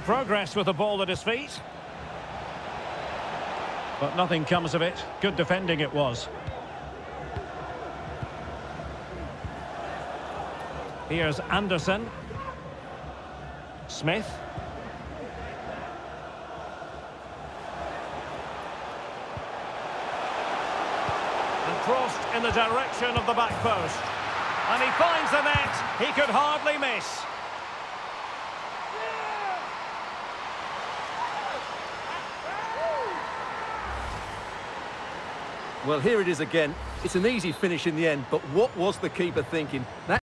progress with the ball at his feet. But nothing comes of it. Good defending it was. Here's Anderson. Smith. And crossed in the direction of the back post. And he finds the net. He could hardly miss. Well, here it is again. It's an easy finish in the end, but what was the keeper thinking? That